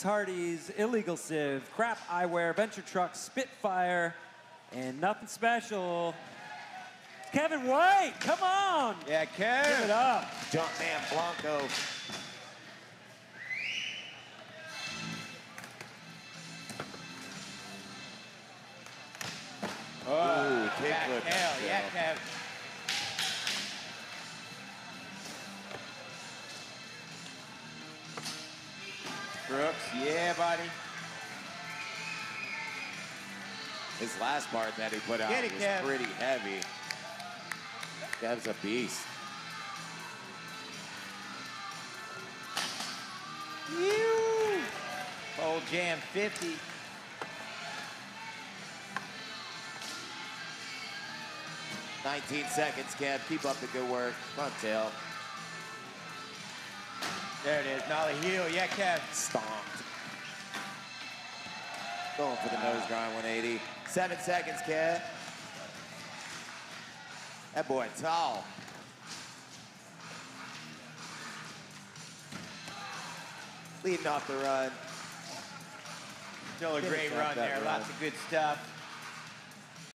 Swiss Hardee's, Illegal Civ, Crap Eyewear, Venture Truck, Spitfire, and nothing special. Kevin White, come on! Yeah, Kev. Give it up. Jumpman Blanco. Oh, kickflip. hell yeah, Kev. Brooks, yeah, buddy. His last part that he put out Get it, was Kev. pretty heavy. Kev's a beast. Ew. Old Jam 50. "19 seconds, Kev. Keep up the good work. Front tail. There it is, nollie heel, yeah, Kev. Stomped. Going for the nose grind 180. 7 seconds, Kev. That boy tall. Leading off the run. Still a Finish great off run that there, run. lots of good stuff.